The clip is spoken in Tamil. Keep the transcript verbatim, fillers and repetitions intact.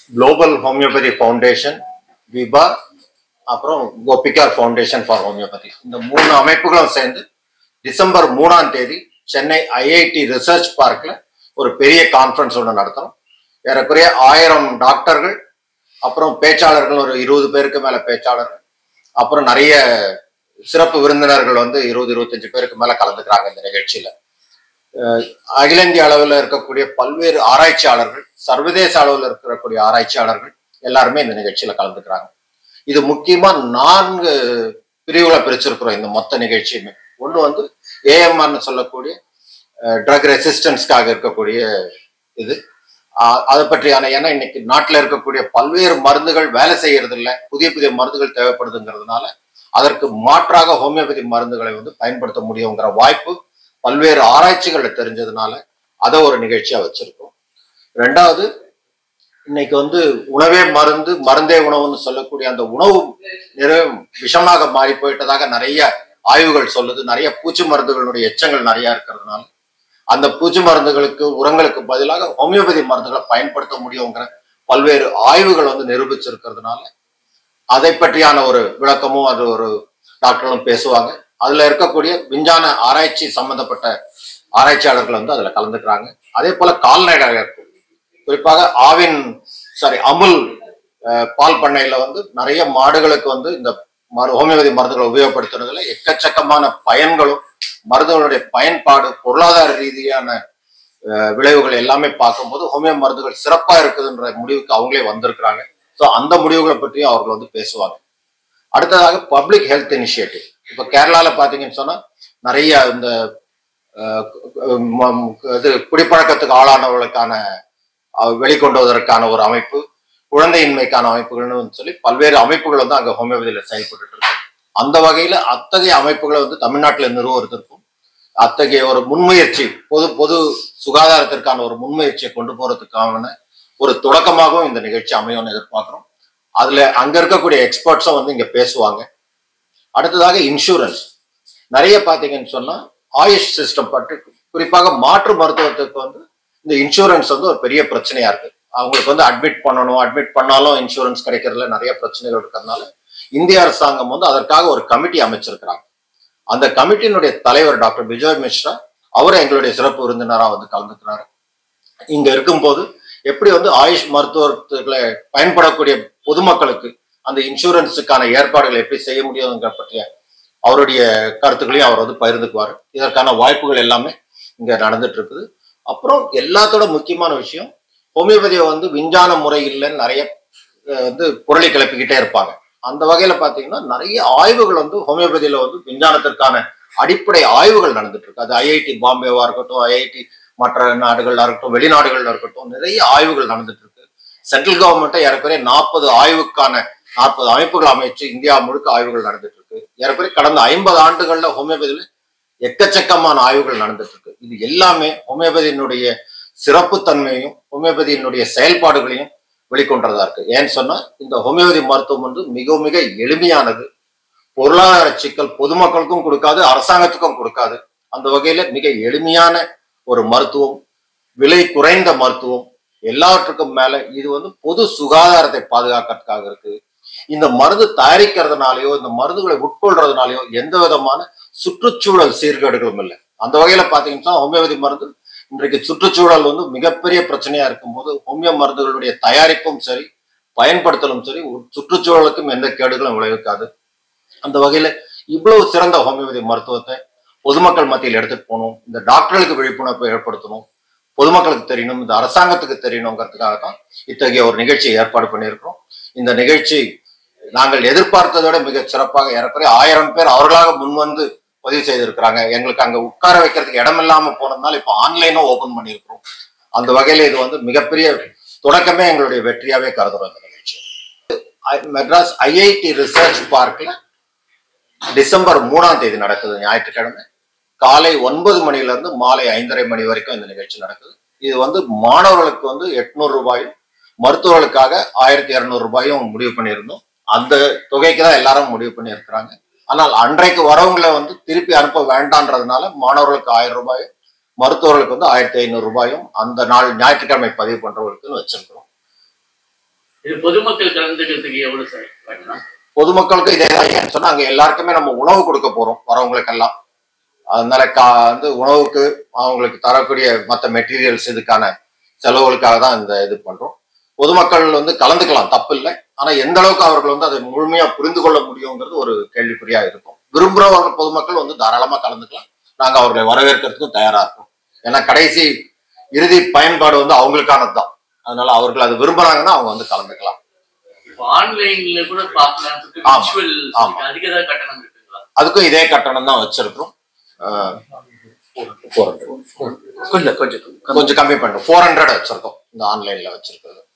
குளோபல் ஹோமியோபதி ஃபவுண்டேஷன், விபா, அப்புறம் கோபிகார் ஃபவுண்டேஷன் ஃபார் ஹோமியோபதி, இந்த மூணு அமைப்புகளும் சேர்ந்து டிசம்பர் மூணாம் தேதி சென்னை ஐஐடி ரிசர்ச் பார்க்ல ஒரு பெரிய கான்ஃபரன்ஸ் ஒன்று நடத்துறோம். ஏறக்குறைய ஆயிரம் டாக்டர்கள், அப்புறம் பேச்சாளர்கள் ஒரு இருபது பேருக்கு மேல பேச்சாளர்கள், அப்புறம் நிறைய சிறப்பு விருந்தினர்கள் வந்து இருபது இருபத்தஞ்சு பேருக்கு மேல கலந்துக்கிறாங்க இந்த நிகழ்ச்சியில. அகில இந்திய அளவில் இருக்கக்கூடிய பல்வேறு ஆராய்ச்சியாளர்கள், சர்வதேச அளவில் இருக்கக்கூடிய ஆராய்ச்சியாளர்கள் எல்லாருமே இந்த நிகழ்ச்சியில கலந்துக்கிறாங்க. இது முக்கியமா நான்கு பிரிவுகளை பிரிச்சிருக்கிறோம் இந்த மொத்த நிகழ்ச்சியுமே. ஒன்று வந்து ஏஎம்ஆர்னு சொல்லக்கூடிய ட்ரக் ரெசிஸ்டன்ஸ்க்காக இருக்கக்கூடிய இது, அதை பற்றியான, ஏன்னா இன்னைக்கு நாட்டில் இருக்கக்கூடிய பல்வேறு மருந்துகள் வேலை செய்யறது இல்லை, புதிய புதிய மருந்துகள் தேவைப்படுதுங்கிறதுனால அதற்கு மாற்றாக ஹோமியோபதி மருந்துகளை வந்து பயன்படுத்த முடியுங்கிற வாய்ப்பு பல்வேறு ஆராய்ச்சிகள் தெரிஞ்சதுனால அதை ஒரு நிகழ்ச்சியா வச்சிருக்கோம். ரெண்டாவது, இன்னைக்கு வந்து உணவே மருந்து, மருந்தே உணவுன்னு சொல்லக்கூடிய அந்த உணவு நிறைய விஷமாக மாறி போயிட்டதாக நிறைய ஆய்வுகள் சொல்லுது. நிறைய பூச்சி மருந்துகளுடைய எச்சங்கள் நிறைய இருக்கிறதுனால அந்த பூச்சி மருந்துகளுக்கு, உரங்களுக்கு பதிலாக ஹோமியோபதி மருந்துகளை பயன்படுத்த முடியுங்கிற பல்வேறு ஆய்வுகள் வந்து நிரூபிச்சிருக்கிறதுனால அதை பற்றியான ஒரு விளக்கமும் அது ஒரு டாக்டர்களும் பேசுவாங்க. அதுல இருக்கக்கூடிய விஞ்ஞான ஆராய்ச்சி சம்பந்தப்பட்ட ஆராய்ச்சியாளர்கள் வந்து அதுல கலந்துக்கிறாங்க. அதே போல கால்நடைகள், குறிப்பாக ஆவின் சாரி அமுல் பால் பண்ணையில வந்து நிறைய மாடுகளுக்கு வந்து இந்த ஹோமியோபதி மருந்துகளை உபயோகப்படுத்துறதுல எக்கச்சக்கமான பயன்களும், மருந்துகளுடைய பயன்பாடு, பொருளாதார ரீதியான விளைவுகள் எல்லாமே பார்க்கும்போது ஹோமியோ மருந்துகள் சிறப்பா இருக்குதுன்ற முடிவுக்கு அவங்களே வந்திருக்கிறாங்க. ஸோ அந்த முடிவுகளை பற்றியும் அவர்கள் வந்து பேசுவாங்க. அடுத்ததாக பப்ளிக் ஹெல்த் இனிஷியேட்டிவ். இப்போ கேரளால பார்த்தீங்கன்னு சொன்னா நிறைய இந்த இது குடிப்பழக்கத்துக்கு ஆளானவர்களுக்கான வெளிக்கொண்டு வருவதற்கான ஒரு அமைப்பு, குழந்தையின்மைக்கான அமைப்புகள்னு சொல்லி பல்வேறு அமைப்புகள் வந்து அங்கே ஹோமியோபதியில செயல்பட்டு இருக்கு. அந்த வகையில அத்தகைய அமைப்புகளை வந்து தமிழ்நாட்டில் நிறுவுவதற்கும், அத்தகைய ஒரு முன்முயற்சி, பொது பொது சுகாதாரத்திற்கான ஒரு முன்முயற்சியை கொண்டு போறதுக்கான ஒரு தொடக்கமாகவும் இந்த நிகழ்ச்சி அமையும்னு எதிர்பார்க்கிறோம். அதுல அங்க இருக்கக்கூடிய எக்ஸ்பர்ட்ஸும் வந்து இங்க பேசுவாங்க. அடுத்ததாக இன்சூரன்ஸ். நிறைய பார்த்தீங்கன்னு சொன்னா ஆயுஷ் சிஸ்டம் பற்றி, குறிப்பாக மாற்று மருத்துவத்துக்கு வந்து இந்த இன்சூரன்ஸ் வந்து ஒரு பெரிய பிரச்சனையா இருக்கு. அவங்களுக்கு வந்து அட்மிட் பண்ணணும், அட்மிட் பண்ணாலும் இன்சூரன்ஸ் கிடைக்கிறதுல நிறைய பிரச்சனைகள் இருக்கிறதுனால இந்திய அரசாங்கம் வந்து அதற்காக ஒரு கமிட்டி அமைச்சிருக்கிறாங்க. அந்த கமிட்டியினுடைய தலைவர் டாக்டர் விஜய் மிஸ்ரா, அவரும் எங்களுடைய சிறப்பு விருந்தினராக வந்து கலந்துக்கிறாரு. இங்க இருக்கும்போது எப்படி வந்து ஆயுஷ் மருத்துவர்களை பயன்படக்கூடிய பொதுமக்களுக்கு அந்த இன்சூரன்ஸுக்கான ஏற்பாடுகளை எப்படி செய்ய முடியுங்கிற பற்றிய அவருடைய கருத்துக்களையும் அவர் வந்து பகிர்ந்துக்குவார். இதற்கான வாய்ப்புகள் எல்லாமே இங்க நடந்துட்டு இருக்குது. அப்புறம் எல்லாத்தோட முக்கியமான விஷயம், ஹோமியோபதியை வந்து விஞ்ஞான முறை இல்லைன்னு நிறைய வந்து புரளி கிளப்பிக்கிட்டே இருப்பாங்க. அந்த வகையில பாத்தீங்கன்னா நிறைய ஆய்வுகள் வந்து ஹோமியோபதியில வந்து விஞ்ஞானத்திற்கான அடிப்படை ஆய்வுகள் நடந்துட்டு இருக்கு. அது ஐஐடி பாம்பேவா இருக்கட்டும், ஐஐடி மற்ற நாடுகள்ல இருக்கட்டும், வெளிநாடுகள்ல இருக்கட்டும், நிறைய ஆய்வுகள் நடந்துட்டு இருக்கு. சென்ட்ரல் கவர்மெண்ட்டை ஏறக்குறைய நாற்பது ஆய்வுக்கான நாற்பது அமைப்புகள் அமைச்சு இந்தியா முழுக்க ஆய்வுகள் நடந்துட்டு இருக்கு. ஏறக்குறைய கடந்த ஐம்பது ஆண்டுகள்ல ஹோமியோபதியில எக்கச்சக்கமான ஆய்வுகள் நடந்துட்டு இருக்கு. இது எல்லாமே ஹோமியோபதியினுடைய சிறப்பு தன்மையையும் ஹோமியோபதியினுடைய செயல்பாடுகளையும் வெளிக்கொண்டதா இருக்கு. ஏன்னு சொன்னா இந்த ஹோமியோபதி மருத்துவம் வந்து மிக மிக எளிமையானது. பொருளாதார சிக்கல் பொதுமக்களுக்கும் கொடுக்காது, அரசாங்கத்துக்கும் கொடுக்காது. அந்த வகையில மிக எளிமையான ஒரு மருத்துவம், விலை குறைந்த மருத்துவம், எல்லாவற்றுக்கும் மேல இது வந்து பொது சுகாதாரத்தை பாதுகாக்கிறதுக்காக இருக்கு. இந்த மருந்து தயாரிக்கிறதுனாலயோ இந்த மருந்துகளை உட்கொள்றதுனாலயோ எந்த விதமான சுற்றுச்சூழல் சீர்கேடுகளும் இல்லை. அந்த வகையில பாத்தீங்கன்னா ஹோமியோபதி மருந்து இன்றைக்கு சுற்றுச்சூழல் வந்து மிகப்பெரிய பிரச்சனையா இருக்கும்போது ஹோமியோ மருந்துகளுடைய தயாரிப்பும் சரி, பயன்படுத்தலும் சரி, சுற்றுச்சூழலுக்கும் எந்த கேடுகளும் விளைவிக்காது. அந்த வகையில இவ்வளவு சிறந்த ஹோமியோபதி மருத்துவத்தை பொதுமக்கள் மத்தியில் எடுத்துட்டு போகணும், இந்த டாக்டர்களுக்கு விழிப்புணர்வு ஏற்படுத்தணும், பொதுமக்களுக்கு தெரியணும், இந்த அரசாங்கத்துக்கு தெரியணுங்கிறதுக்காக தான் இத்தகைய ஒரு நிகழ்ச்சியை ஏற்பாடு பண்ணியிருக்கிறோம். இந்த நிகழ்ச்சி நாங்கள் எதிர்பார்த்ததை விட மிக சிறப்பாக ஏறக்குறைய ஆயிரம் பேர் அவர்களாக முன்வந்து பதிவு செய்திருக்கிறாங்க. எங்களுக்கு அங்க உட்கார வைக்கிறதுக்கு இடம் இல்லாம போனதுனால இப்ப ஆன்லைனும் ஓபன் பண்ணியிருக்கிறோம். அந்த வகையில இது வந்து மிகப்பெரிய தொடக்கமே எங்களுடைய வெற்றியாவே கருதுறோம். இந்த நிகழ்ச்சி மெட்ராஸ் ஐஐடி ரிசர்ச் பார்க்ல டிசம்பர் மூணாம் தேதி நடக்குது, ஞாயிற்றுக்கிழமை காலை ஒன்பது மணில இருந்து மாலை ஐந்தரை மணி வரைக்கும் இந்த நிகழ்ச்சி நடக்குது. இது வந்து மாணவர்களுக்கு வந்து எட்நூறு ரூபாயும், மருத்துவர்களுக்காக ஆயிரத்தி இருநூறு ரூபாயும் முடிவு பண்ணியிருந்தோம். அந்த தொகைக்கு தான் எல்லாரும் முடிவு பண்ணி இருக்கிறாங்க. ஆனால் அன்றைக்கு வரவங்களை வந்து திருப்பி அனுப்ப வேண்டான்றதுனால மாணவர்களுக்கு ஆயிரம் ரூபாயும், மருத்துவர்களுக்கு வந்து ஆயிரத்தி ஐநூறு ரூபாயும் அந்த நாள் ஞாயிற்றுக்கிழமை பதிவு பண்றவர்களுக்கு வச்சிருக்கிறோம். இது பொதுமக்கள் கலந்துக்கிறதுக்கு எவ்வளவு சார் கட்டணம்? பொதுமக்களுக்கு இதே தான் சொன்னா அங்க எல்லாருக்குமே நம்ம உணவு கொடுக்க போறோம் வரவங்களுக்கெல்லாம். அதனால கா வந்து உணவுக்கு அவங்களுக்கு தரக்கூடிய மற்ற மெட்டீரியல்ஸ் இதுக்கான செலவுகளுக்காக தான் இந்த இது பண்றோம். பொதுமக்கள் வந்து கலந்துக்கலாம், தப்பு இல்லை. ஆனா எந்த அளவுக்கு அவர்கள் வந்து அதை முழுமையா புரிந்து கொள்ள முடியுங்கிறது ஒரு கேள்விக்குறியா இருக்கும். விரும்புறவர்கள் பொதுமக்கள் வந்து தாராளமா கலந்துக்கலாம். நாங்க அவர்களை வரவேற்கிறதுக்கும் தயாரா இருக்கோம். ஏன்னா கடைசி இறுதி பயன்பாடு வந்து அவங்களுக்கானது தான். அதனால அவர்கள் அது விரும்புறாங்கன்னா அவங்க வந்து கலந்துக்கலாம். ஆன்லைன்ல கூட பார்க்கலாம். அதுக்கு ஏதாவது கட்டணம் இருக்குங்களா? அதுக்கும் இதே கட்டணம் தான் வச்சிருக்கிறோம். கொஞ்சம் கொஞ்சம் கொஞ்சம் கம்மி பண்ணுறோம். ஃபோர் ஹண்ட்ரட் வச்சிருக்கோம் இந்த ஆன்லைன்ல வச்சிருக்கிறது.